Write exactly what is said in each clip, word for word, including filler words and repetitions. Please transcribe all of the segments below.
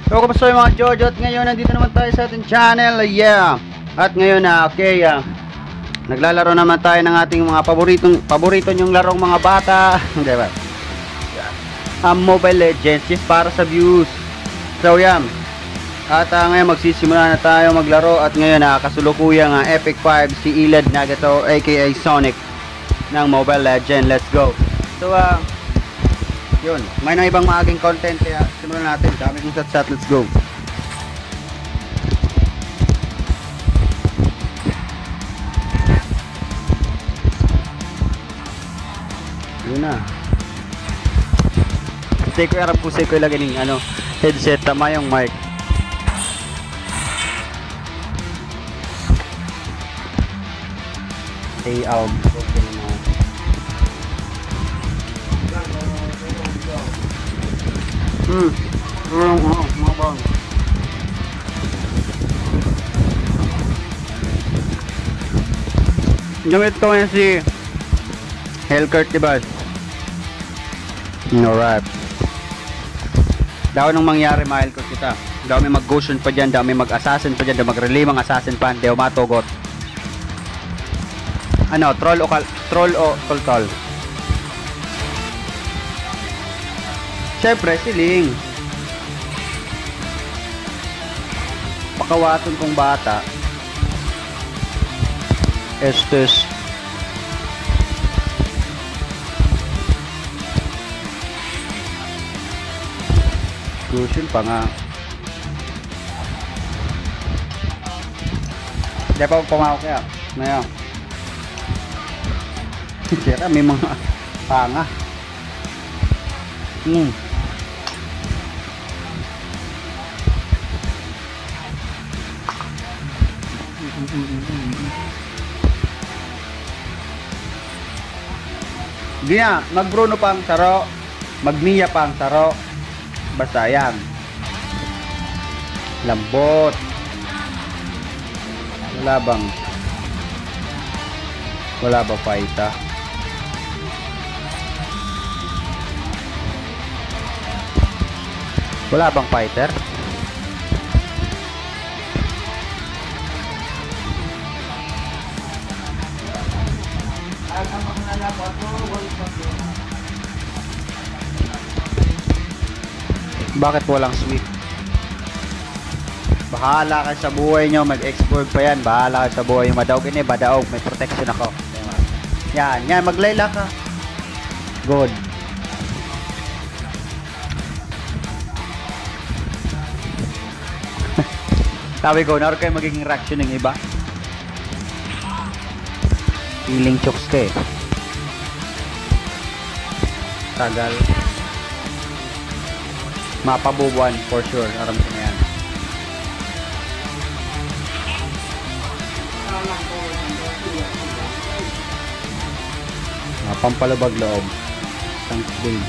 So, kamusta yung mga Jojo? At ngayon, nandito naman tayo sa ating channel. Yeah. At ngayon na, uh, okay, uh, naglalaro naman tayo ng ating mga paboritong, paborito nyong larong mga bata. Hindi ba? Um, Mobile Legends, just para sa views. So, yeah. At uh, ngayon, magsisimula na tayo maglaro. At ngayon, uh, kasulukuyang uh, Epic five, si Ilad Nagato, aka Sonic, ng Mobile Legends. Let's go. So, uh, yun, may na ibang maaging content kaya simulan natin. Dami kong sat-sat, let's go. Yun na. Kasi ko harap ko ko ilagay ng ano, headset, tama yung mic. Hey, um, okay na. Hmm. Hmm. Oh, mabang. Gamit ko ngayon si Hellcurt, diba? Alright. Daw nung mangyari, ma-Hellcurt kita. Daw may mag-ghost pa dyan, daw may mag-assassin pa dyan, daw mag-relay mga assassin pa, daw matugot. Ano, troll o kal troll o tol-tol? Siyempre, siling. Pakawaton kong bata. Estes. Gusin pa nga. Hindi pa pumawak kaya. Ngayon. Sira, may mga panga. Hmm. Hindi na, mag Bruno pa ang saro, mag Mia pa ang saro. Basta yan. Lambot. Wala bang wala ba paita? Wala bang fighter? Bakit walang sweep? Bahala ka sa buhay nyo, mag-export pa yan. Bahala ka sa buhay nyo. Madaog ini, badaog. May protection ako. Yan, yan, maglayla ka. Good. Sabi ko, naroon kayo magiging reaction ng iba. Feeling chokes ka eh. Tagal. Mapabubuan for sure. Aram ko na yan. Pampalabag loob. Thanks day.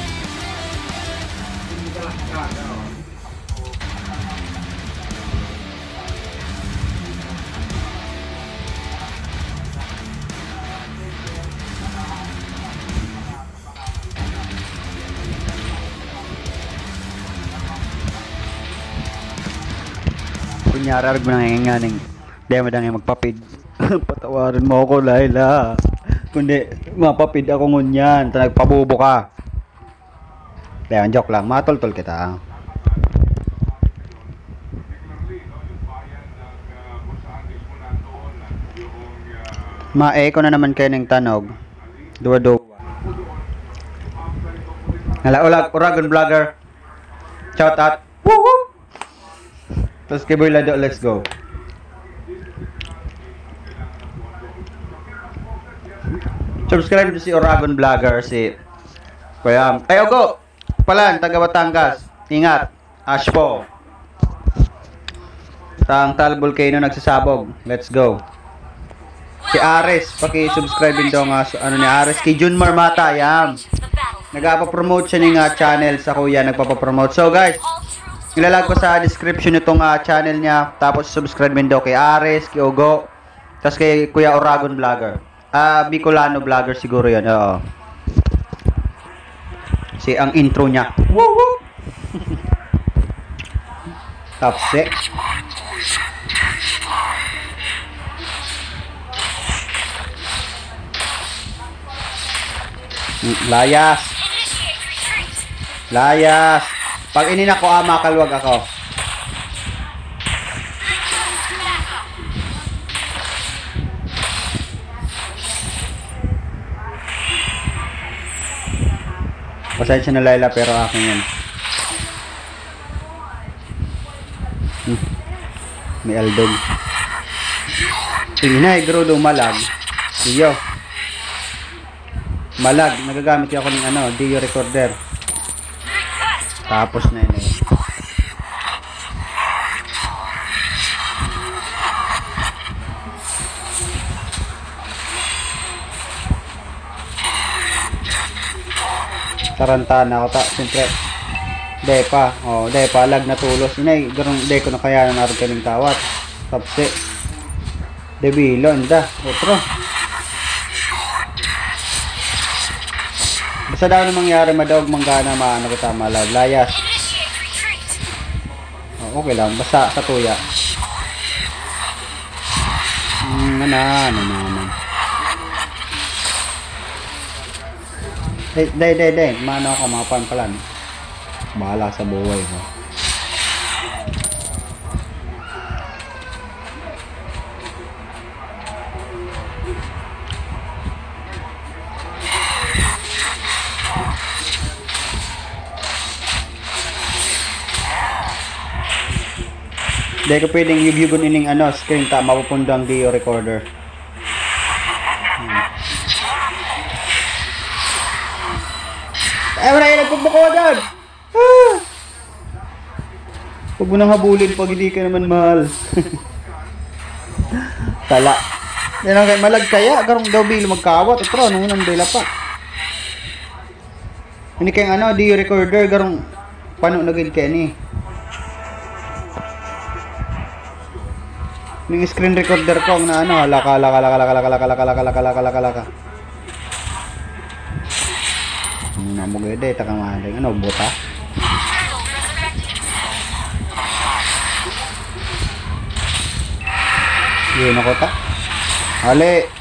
Kunyari, arag mo nangyayang di mo dang magpapid. Patawarin mo ako, Laila. Kundi, mapapid ako ngunyan. Nagpabubo ka. Kaya, joke lang. Matol-tol kita. Ma-echo na naman kayo ng tanog. Duwa-duwa. Hala-ulag, Uragon Vlogger. Shout out. Woohoo! Tapos kay Boy Lado, let's go. Subscribe to si Uragon Vlogger, si Kuya Tayo go! Palan, taga Batangas. Ingat. Ashpo. Tang Tal Volcano nagsasabog. Let's go. Si Ares, paki-subscribe din daw nga ano ni Ares. Kay Jun Marmata, yan. Nagpa-promote siya ng uh, channel sa kuya, nagpa-promote. So guys, ilalag ko sa description itong uh, channel niya. Tapos subscribe din daw kay Ares, kay Ogo. Tapos kay Kuya Uragon Vlogger. Ah, uh, Bicolano Vlogger siguro yun. Oo. Si ang intro niya. Woo woo! Tapse. Layas. Layas. Pag inin ako, ah, makalwag ako. Pasensya na Layla, pero akin yan. Hmm. May aldog. Tingnan, grow malag. Iyo. Malag, nagagamit ako ng ano, D U recorder. Tapos na yun eh. Tarantana ako ta, siyempre. Depa, oh, depa, lag na tulos. Inay, garong de ko na kaya na naroon kaming tawat. Tapse. Debilo, inda. Otro. Basta daw na mangyari, madawag manggana, maano ko tama, layas. Oh, okay lang, basta sa tuya. Hmm, ano, ano, ano, ano. Eh, day, day, day, mano ako, mga panpalan. Bahala sa buhay mo. Hindi ko pwedeng yubyugon ining ano, screen ta, mapupundo ang D O recorder. Hmm. Eh, wala yung nagpupuko doon! Ah! Huwag mo nang habulin pag hindi ka naman mahal. Tala. Yan ang kay malag kaya, garong daw bilo magkawat. Otro, nung unang dila pa. Hindi kayong ano, D O recorder, garong paano nagil kaya ni. Yung screen recorder ko na ano, laka laka laka laka laka laka laka laka laka laka laka laka. Ano na mo gede ta kamaling ano buta. Yun ako ta. Ale.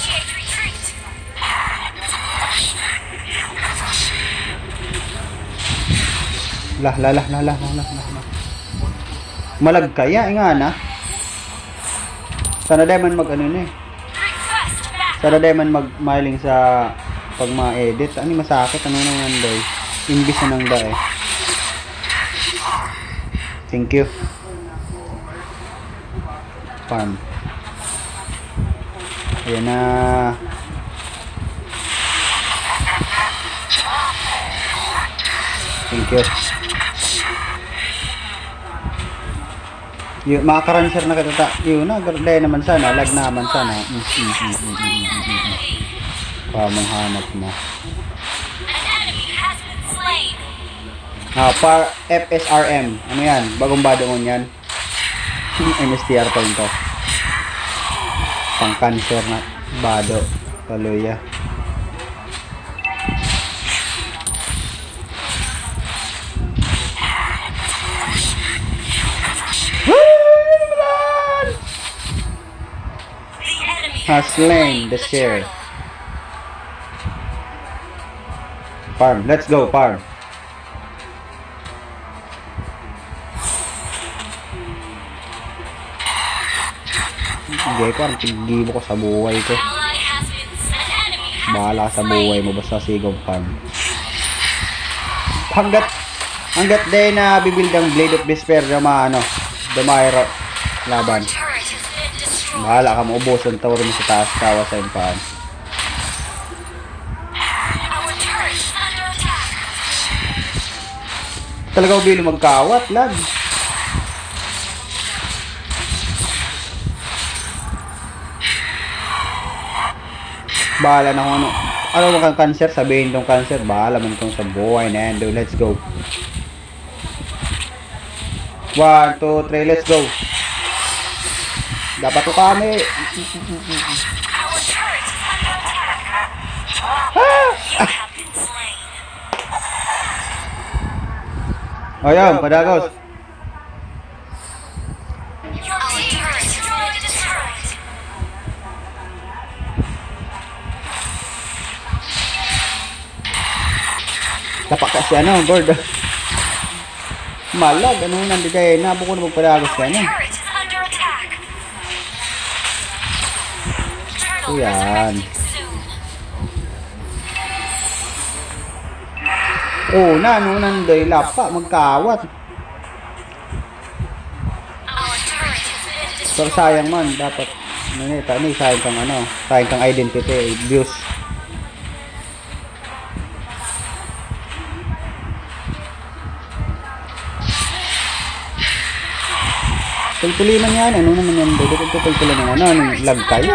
Lah lah lah lah lah lah lah. Malag kaya nga na. Sana di man mag ano na eh. Sana di man mag-mailing sa pag ma-edit. Ano yung masakit? Ano nang nanday? Imbis na nang da eh. Thank you. Farm. Ayan na. Thank you. Yung mga karanser na katata, yun na, gardaya naman sana, lag naman sana. Mm, mm, mm, mm, mm, mm, mm. Pamang hanap mo. Ah, par F S R M. Ano yan? Bagong badongon yan. M S T R pa ito. Pang cancer na bado. Kaluya. Has slain the share. Farm, let's go farm. Hindi ko, ang tiggibo ko sa buhay ko. Bahala sa buhay mo, basta sigong farm. Hanggat, hanggat day na bibuild ang Blade of Despair na maano, dumayro laban. Bahala ka, maubos ang tower mo sa taas, kawa sa impaan. Talaga ubili magkawat, lag. Bahala na kung ano. Ano mo kang cancer, sabihin tong cancer, bahala man kung sa buhay na yan. Let's go. one, two, three, let's go. Dapat ko kami. Ah! O yan, padagos. Dapat kasi ano, Gord. Malag, ano nandi kay nabo ko na magpadagos ka ano. So yan. Oh, na, ano nanday, lapa, magkawat. Pero sayang man, dapat, ano ni, ano, sayang kang ano, sayang kang identity, views. Pulpuli man yan, ano naman yan, dito ito pulpuli man, ano, ano, lag kaya.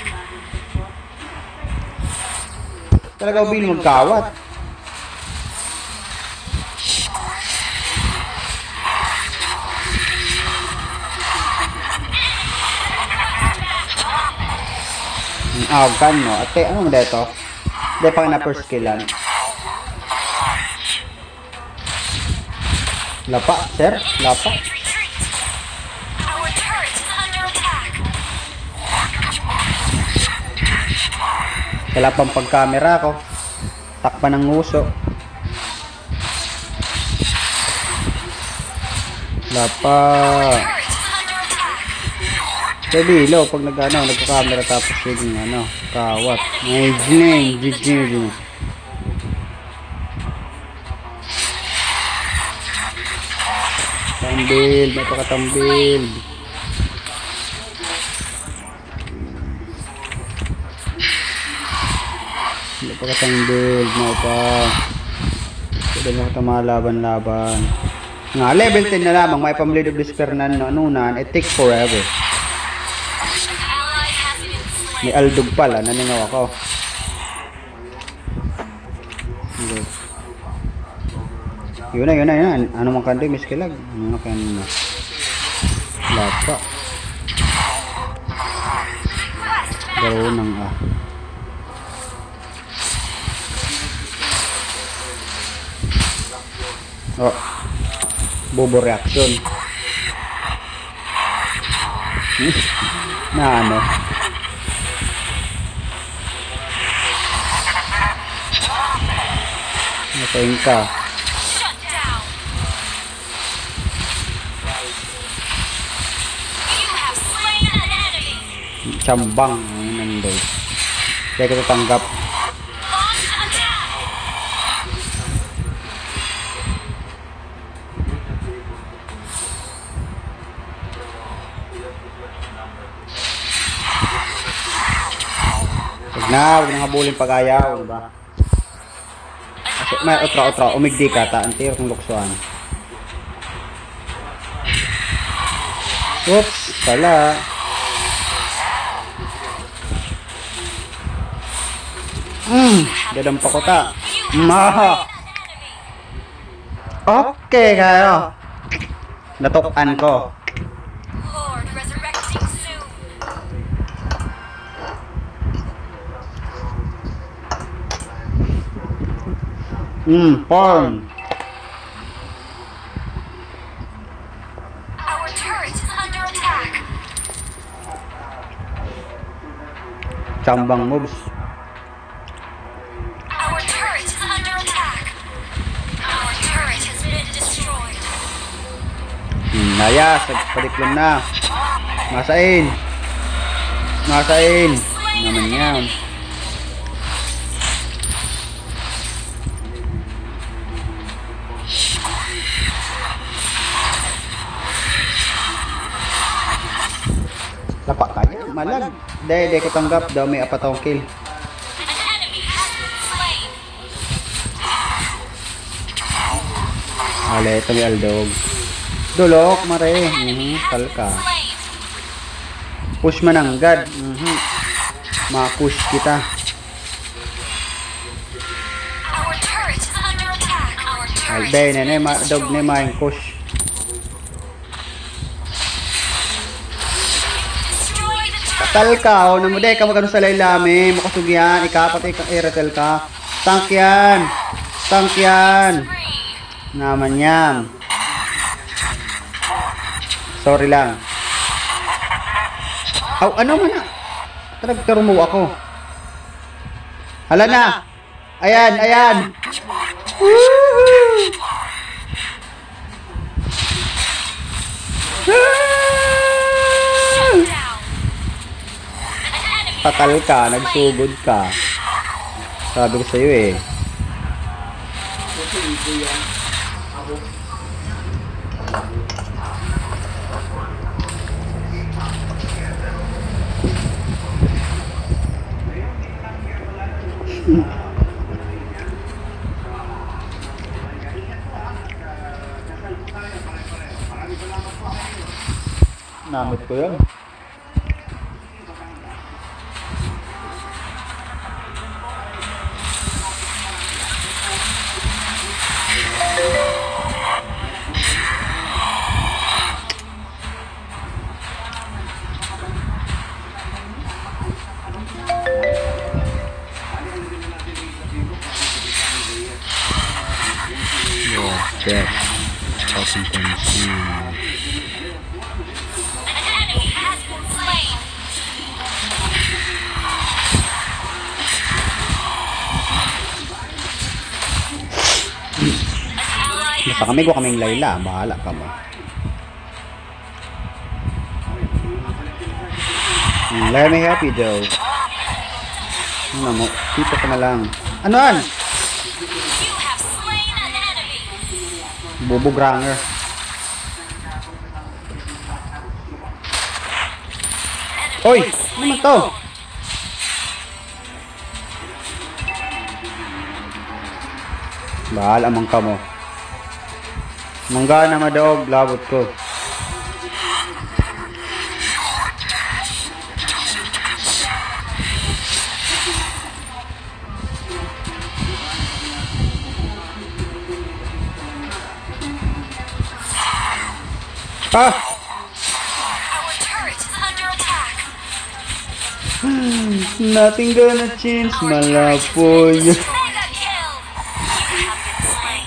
Talaga ubin magkawat. Agan no, ate, ano mo dito? Di pa na first killan. Lapa, sir, lapa. Wala pang pag-camera ko. Takpan ng nguso. Lapa. Sabilo, pag nag-ano, nagka-camera tapos yung ano, kawat. May gling, gling, tambil, may pakatambil. May pakatambil, may pa. Pwede mo katama laban-laban. Nga, level ten na lamang, may pamilid of despair na anunan, it takes forever. May aldog pala, naningaw ako. Okay. Yun na, yun na, yun na. Ano mang kanto yung miskilag? Ano mang kanto? Lapa. Garo nang ah. Oh. Bobo reaction. Na ano? Napain ka. Chambang ang nandoy. Kaya kita tanggap. Huwag na, huwag na habulin pag-ayaw, diba? Kasi may otra-otra, umigdi ka ta, antiro kong luksuan. Oops, pala. Hmm, dadampa ko ta. Maha. Okay kayo. Natukan ko. Hmm, porn. Our turret is under attack. Chambang moves. Our turret is under attack. Our turret has been destroyed. Hmm, naya, padiklom na. Masain. Masain. Naman yan. Lapak kaya, malag. Dahil di ko tanggap daw may apatong kill. Ale, ito may aldog. Dulok, mare. Mhm, talka. Push mananggad. Mhm. Ma-push kita. Alday, nene, ma-dog na maing push. Talka, o namuday ka magano sa laylami, makasugyan, ikapatay kang airtel ka. Tank yan. Tank yan. Naman yan. Sorry lang. Aw, ano man na? Nagkarumo ako. Hala na. Ayan, ayan. Woohoo! Down. An enemy Takal has ka, been slain. nagsugod ka. Sabi ko sa'yo eh. Namit ko yun. Check. Open consume. An enemy has been slain. An ally has Basta kami ko kaming Layla. Bahala ka mo. Hmm, Let me help you, Joe. Ano mo? Dito ka na lang. Ano an? You have slain an enemy. Bubog ranger. Oy! Ano naman to? Bahala man ka mo. Mangga na madaog, labot ko. Ah! Our turret is under attack. Nothing gonna change my love for you. Mega kill. You have been slain.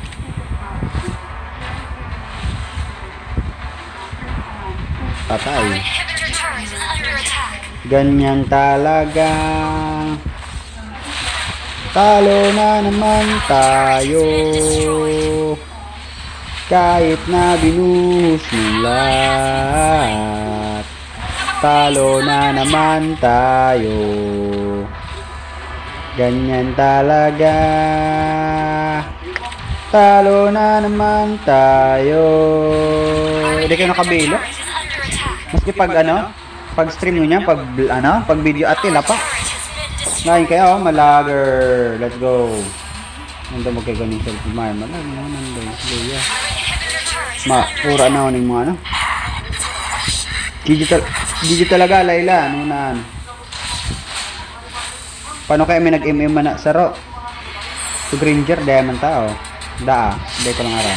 Patay. Our inhibitor turret is under attack. Ganyan talaga. Talo na naman tayo. Kahit na binuhos ng lahat. Talo na naman tayo. Ganyan talaga. Talo na naman tayo. Hindi kayo nakabilo? Turret is under attack. Maski pag ano, pag stream nyo niya, pag ano, pag video at tila pa. Turret has been destroyed. Ngayon kayo, malager. Let's go. Nanda mo kay ganing selfie. May malag mo nanda. Luya. Our inhibitor turret is Ma, under ura attack. na ning mga ano. Digital, digital talaga, Layla. Ano na? Paano kaya may nag-M M na sa ro? To Granger, diamond tao. Da, hindi ko lang aram.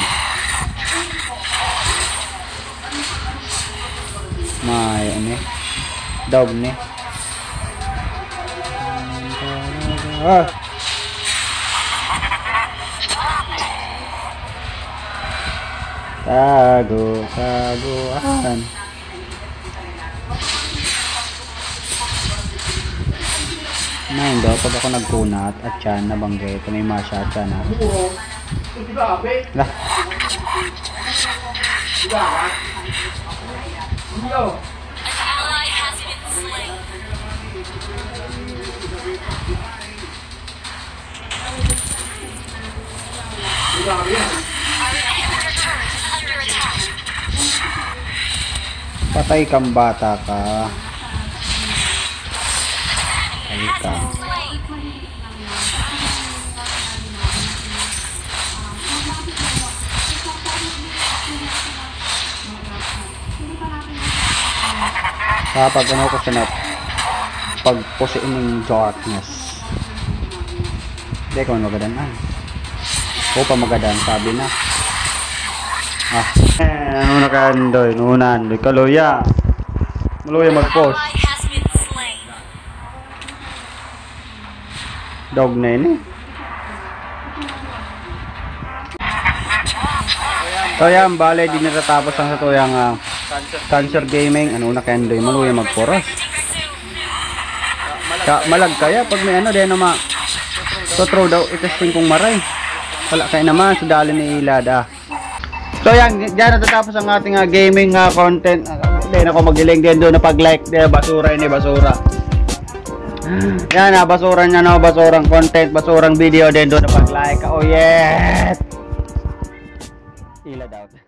May, ano eh. Dog ni. Ah! Tago, taguan. Ngayon daw, pag ako nagkunat at yan, nabanggit, may masya at yan ha. Lah. An ally has been slain. Our inhibitor turret is under attack. Patay kang bata ka. Halika. Has been slain. Kapag ano ko sanap, pag pusiin ng darkness. Hindi ko magadan ah. O pa magadan, sabi na. Ah, eh, ano na ka Andoy, nunan, Andoy, kaluya. Maluya mag-post. Ally has been slain. Dog na yun eh. So yan, bale, di natatapos ang sa tuyang uh, Cancer Gaming. Ano na ka Andoy, maluya mag-poros. Ka malag kaya pag may ano din na ma to throw daw itesting kong maray. Wala kayo naman sa dali ni Ilad ah. So yan, dyan natatapos ang ating uh, gaming uh, content. Hindi uh, ako magiling din doon na pag-like. Di, basura ini basura. Yan ah, basura niya no, basurang content, basurang video din doon na pag-like. Oh yes! Ilad out.